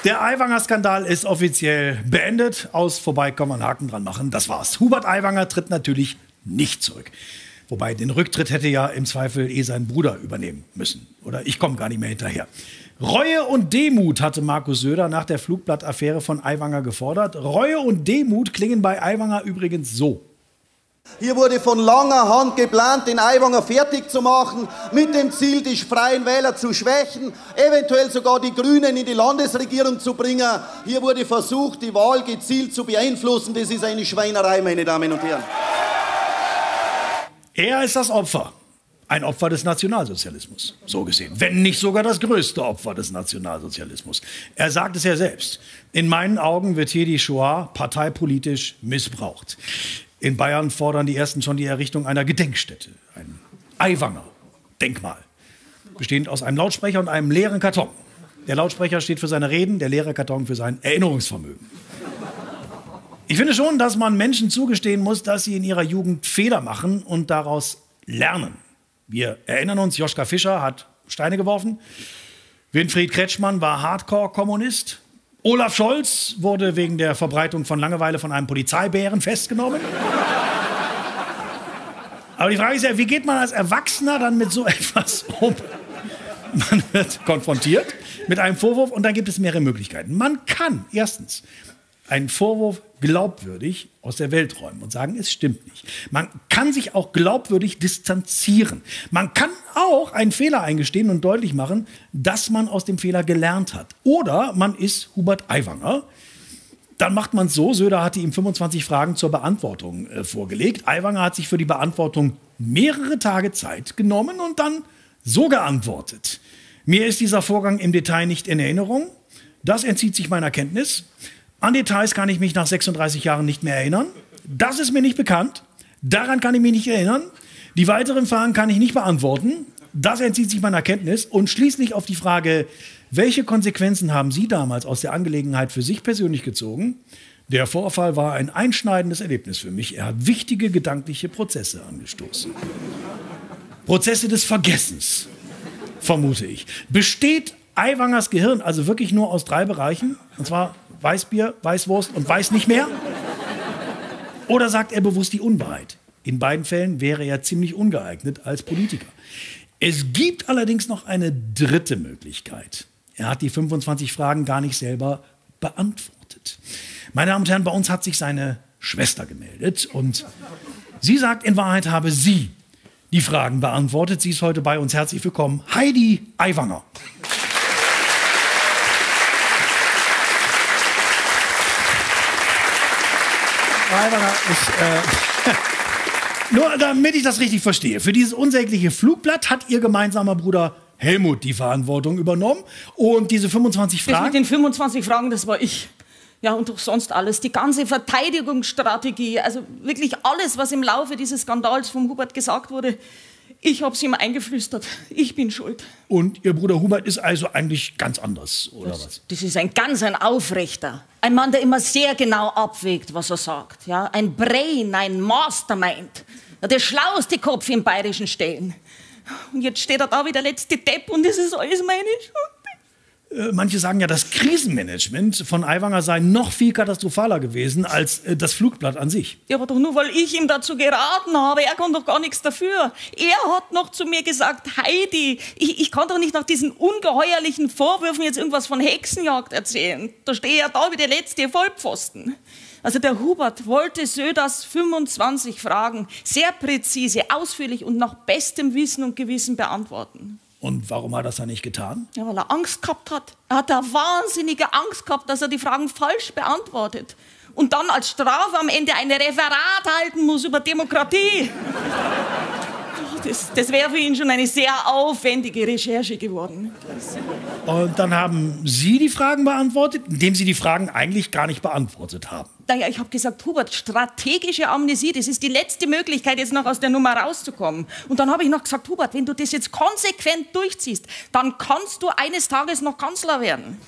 Der Aiwanger-Skandal ist offiziell beendet. Aus vorbei kann man einen Haken dran machen. Das war's. Hubert Aiwanger tritt natürlich nicht zurück. Wobei, den Rücktritt hätte ja im Zweifel sein Bruder übernehmen müssen. Oder ich komme gar nicht mehr hinterher. Reue und Demut hatte Markus Söder nach der Flugblattaffäre von Aiwanger gefordert. Reue und Demut klingen bei Aiwanger übrigens so. Hier wurde von langer Hand geplant, den Aiwanger fertig zu machen, mit dem Ziel, die Freien Wähler zu schwächen, eventuell sogar die Grünen in die Landesregierung zu bringen. Hier wurde versucht, die Wahl gezielt zu beeinflussen. Das ist eine Schweinerei, meine Damen und Herren. Er ist das Opfer. Ein Opfer des Nationalsozialismus, so gesehen. Wenn nicht sogar das größte Opfer des Nationalsozialismus. Er sagt es ja selbst. In meinen Augen wird hier die Shoah parteipolitisch missbraucht. In Bayern fordern die Ersten schon die Errichtung einer Gedenkstätte. Ein Aiwanger-Denkmal. Bestehend aus einem Lautsprecher und einem leeren Karton. Der Lautsprecher steht für seine Reden, der leere Karton für sein Erinnerungsvermögen. Ich finde schon, dass man Menschen zugestehen muss, dass sie in ihrer Jugend Fehler machen und daraus lernen. Wir erinnern uns, Joschka Fischer hat Steine geworfen. Winfried Kretschmann war Hardcore-Kommunist. Olaf Scholz wurde wegen der Verbreitung von Langeweile von einem Polizeibären festgenommen. Aber die Frage ist ja, wie geht man als Erwachsener dann mit so etwas um? Man wird konfrontiert mit einem Vorwurf und dann gibt es mehrere Möglichkeiten. Man kann erstens einen Vorwurf glaubwürdig aus der Welt räumen und sagen, es stimmt nicht. Man kann sich auch glaubwürdig distanzieren. Man kann auch einen Fehler eingestehen und deutlich machen, dass man aus dem Fehler gelernt hat. Oder man ist Hubert Aiwanger. Dann macht man es so, Söder hatte ihm 25 Fragen zur Beantwortung vorgelegt. Aiwanger hat sich für die Beantwortung mehrere Tage Zeit genommen und dann so geantwortet. Mir ist dieser Vorgang im Detail nicht in Erinnerung. Das entzieht sich meiner Kenntnis. An Details kann ich mich nach 36 Jahren nicht mehr erinnern. Das ist mir nicht bekannt. Daran kann ich mich nicht erinnern. Die weiteren Fragen kann ich nicht beantworten. Das entzieht sich meiner Kenntnis. Und schließlich auf die Frage, welche Konsequenzen haben Sie damals aus der Angelegenheit für sich persönlich gezogen? Der Vorfall war ein einschneidendes Erlebnis für mich. Er hat wichtige gedankliche Prozesse angestoßen. Prozesse des Vergessens, vermute ich. Besteht Aiwangers Gehirn also wirklich nur aus 3 Bereichen? Und zwar Weißbier, Weißwurst und weiß nicht mehr? Oder sagt er bewusst die Unwahrheit? In beiden Fällen wäre er ziemlich ungeeignet als Politiker. Es gibt allerdings noch eine dritte Möglichkeit. Er hat die 25 Fragen gar nicht selber beantwortet. Meine Damen und Herren, bei uns hat sich seine Schwester gemeldet und sie sagt, in Wahrheit habe sie die Fragen beantwortet. Sie ist heute bei uns. Herzlich willkommen, Heidi Aiwanger. Nur damit ich das richtig verstehe. Für dieses unsägliche Flugblatt hat Ihr gemeinsamer Bruder Helmut die Verantwortung übernommen. Und diese 25 Fragen... Das mit den 25 Fragen, das war ich. Ja, und auch sonst alles. Die ganze Verteidigungsstrategie, also wirklich alles, was im Laufe dieses Skandals vom Hubert gesagt wurde, ich habe es ihm eingeflüstert. Ich bin schuld. Und Ihr Bruder Hubert ist also eigentlich ganz anders, oder was? Das ist ein Aufrechter. Ein Mann, der immer sehr genau abwägt, was er sagt. Ja? Ein Brain, ein Mastermind. Der schlauste Kopf im bayerischen Stellen. Und jetzt steht er da wie der letzte Depp und das ist alles meine Schuld. Manche sagen ja, das Krisenmanagement von Aiwanger sei noch viel katastrophaler gewesen als das Flugblatt an sich. Ja, aber doch nur, weil ich ihm dazu geraten habe. Er kann doch gar nichts dafür. Er hat noch zu mir gesagt, Heidi, ich kann doch nicht nach diesen ungeheuerlichen Vorwürfen jetzt irgendwas von Hexenjagd erzählen. Da stehe er da wie der letzte Vollpfosten. Also der Hubert wollte Söders 25 Fragen sehr präzise, ausführlich und nach bestem Wissen und Gewissen beantworten. Und warum hat er das dann nicht getan? Ja, weil er Angst gehabt hat. Er hat eine wahnsinnige Angst gehabt, dass er die Fragen falsch beantwortet. Und dann als Strafe am Ende ein Referat halten muss über Demokratie. Das wäre für ihn schon eine sehr aufwendige Recherche geworden. Und dann haben Sie die Fragen beantwortet, indem Sie die Fragen eigentlich gar nicht beantwortet haben. Naja, ich habe gesagt, Hubert, strategische Amnesie, das ist die letzte Möglichkeit, jetzt noch aus der Nummer rauszukommen. Und dann habe ich noch gesagt, Hubert, wenn du das jetzt konsequent durchziehst, dann kannst du eines Tages noch Kanzler werden.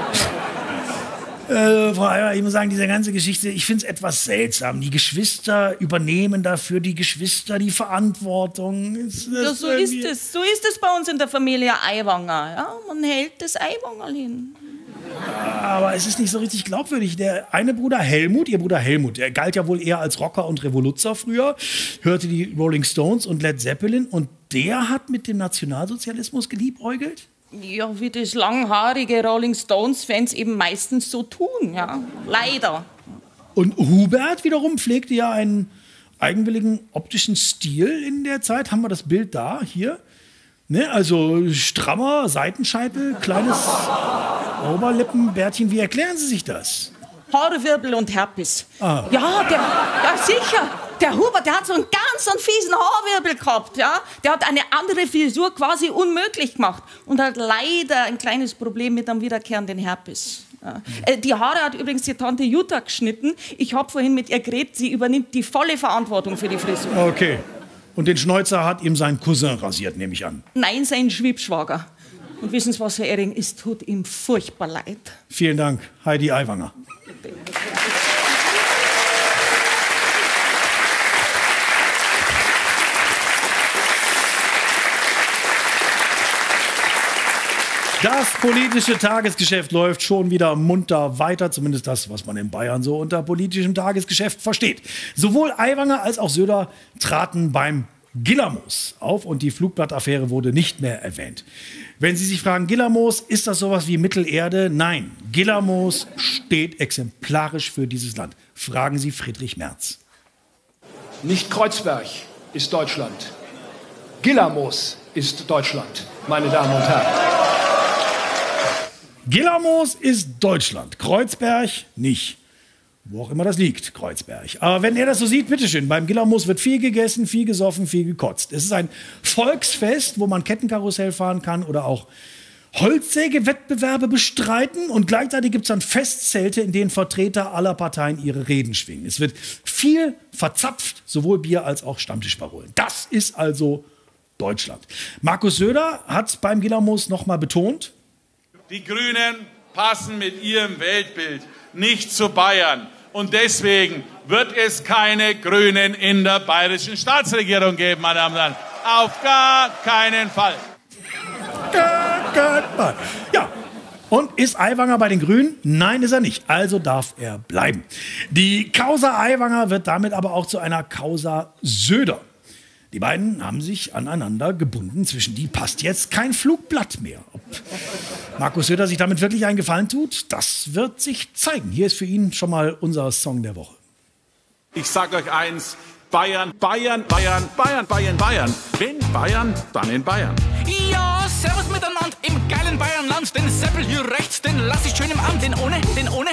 Frau Aiwanger, ich muss sagen, diese ganze Geschichte, ich finde es etwas seltsam. Die Geschwister übernehmen dafür die Geschwister die Verantwortung. Ja, so ist es. So ist es bei uns in der Familie Aiwanger. Ja, man hält das Aiwangerl hin. aber es ist nicht so richtig glaubwürdig. Der eine Bruder Helmut, ihr Bruder Helmut, der galt ja wohl eher als Rocker und Revoluzer früher, hörte die Rolling Stones und Led Zeppelin und der hat mit dem Nationalsozialismus geliebäugelt? Ja, wie das langhaarige Rolling Stones-Fans eben meistens so tun, ja. Leider. Und Hubert wiederum pflegte ja einen eigenwilligen optischen Stil in der Zeit. Haben wir das Bild da, hier? Ne, also strammer Seitenscheitel, kleines Oberlippenbärtchen. Wie erklären Sie sich das? Haarwirbel und Herpes. Ah. Ja, sicher. Der Hubert, der hat so einen ganz fiesen Haarwirbel gehabt, ja. Der hat eine andere Frisur quasi unmöglich gemacht und hat leider ein kleines Problem mit einem wiederkehrenden Herpes. Ja. Die Haare hat übrigens die Tante Jutta geschnitten. Ich habe vorhin mit ihr geredet, sie übernimmt die volle Verantwortung für die Frisur. Okay. Und den Schnäuzer hat ihm sein Cousin rasiert, nehme ich an. Nein, sein Schwiebschwager. Und wissen Sie was, Herr Ehring, es tut ihm furchtbar leid. Vielen Dank, Heidi Aiwanger. Das politische Tagesgeschäft läuft schon wieder munter weiter, zumindest das, was man in Bayern so unter politischem Tagesgeschäft versteht. Sowohl Aiwanger als auch Söder traten beim Gillermoos auf und die Flugblattaffäre wurde nicht mehr erwähnt. Wenn Sie sich fragen, Gillermoos, ist das sowas wie Mittelerde? Nein, Gillermoos steht exemplarisch für dieses Land. Fragen Sie Friedrich Merz. Nicht Kreuzberg ist Deutschland. Gillermoos ist Deutschland, meine Damen und Herren. Gillermoos ist Deutschland, Kreuzberg nicht. Wo auch immer das liegt, Kreuzberg. Aber wenn er das so sieht, bitteschön, beim Gillermoos wird viel gegessen, viel gesoffen, viel gekotzt. Es ist ein Volksfest, wo man Kettenkarussell fahren kann oder auch Holzsägewettbewerbe bestreiten. Und gleichzeitig gibt es dann Festzelte, in denen Vertreter aller Parteien ihre Reden schwingen. Es wird viel verzapft, sowohl Bier als auch Stammtischparolen. Das ist also Deutschland. Markus Söder hat beim Gillermoos noch mal betont: Die Grünen passen mit ihrem Weltbild nicht zu Bayern. Und deswegen wird es keine Grünen in der bayerischen Staatsregierung geben, meine Damen und Herren. Auf gar keinen Fall. Ja. Und ist Aiwanger bei den Grünen? Nein, ist er nicht. Also darf er bleiben. Die Causa Aiwanger wird damit aber auch zu einer Causa Söder. Die beiden haben sich aneinander gebunden. Zwischen die passt jetzt kein Flugblatt mehr. Ob Markus Söder sich damit wirklich einen Gefallen tut, das wird sich zeigen. Hier ist für ihn schon mal unser Song der Woche. Ich sage euch eins: Bayern, Bayern, Bayern, Bayern, Bayern, Bayern. Wenn Bayern, dann in Bayern. Ja, servus miteinander im geilen Bayernland. Den Seppel hier rechts, den lass ich schön im Arm. Den ohne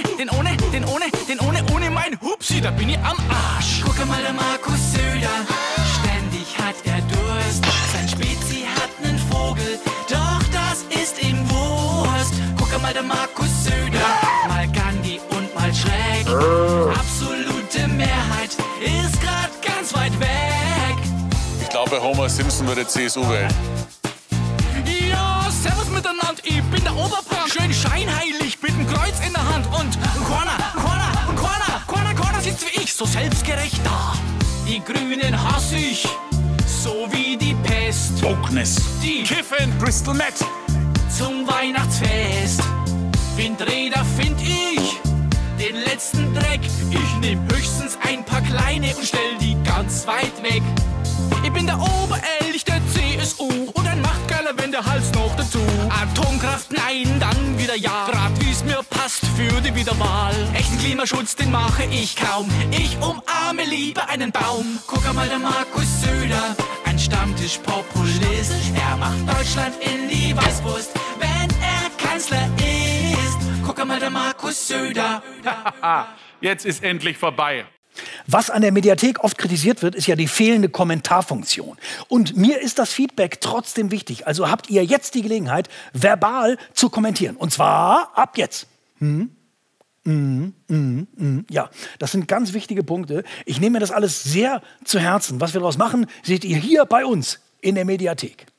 mein Hupsi, da bin ich am Arsch. Guck mal, der Markus Söder, ständig hat er Durst. Sein Spezi hat nen Vogel, doch das ist ihm Wurst. Guck mal, der Markus Söder, mal Gandhi und mal Schreck. Absolute Mehrheit ist grad ganz weit weg. Ich glaube, Homer Simpson würde CSU wählen. Ja, servus miteinander, ich bin der Oberpunk. Schön scheinheilig, mit dem Kreuz in der Hand. Und Corner sitzt wie ich, so selbstgerecht da. Die Grünen hasse ich, so wie die Pest. Wokeness. Die Kiffen, Crystal Meth. zum Weihnachtsfest. Windräder find ich, den letzten Dreck. Ich nehm höchstens ein paar kleine und stell die ganz weit weg. Ich bin der Oberelch der CSU und ein Machtgeiler, wenn der Hals noch dazu. Atomkraft nein, dann wieder ja, grad wie's mir passt für die Wiederwahl. Echten Klimaschutz, den mache ich kaum. Ich umarme lieber einen Baum. Guck mal, der Markus Söder, ein Stammtischpopulist. Er macht Deutschland in die Weißwurst, wenn er Kanzler ist. Guck mal, der Markus Söder. Jetzt ist endlich vorbei. Was an der Mediathek oft kritisiert wird, ist ja die fehlende Kommentarfunktion. Und mir ist das Feedback trotzdem wichtig. Also habt ihr jetzt die Gelegenheit, verbal zu kommentieren. Und zwar ab jetzt. Ja, das sind ganz wichtige Punkte. Ich nehme mir das alles sehr zu Herzen. Was wir daraus machen, seht ihr hier bei uns in der Mediathek.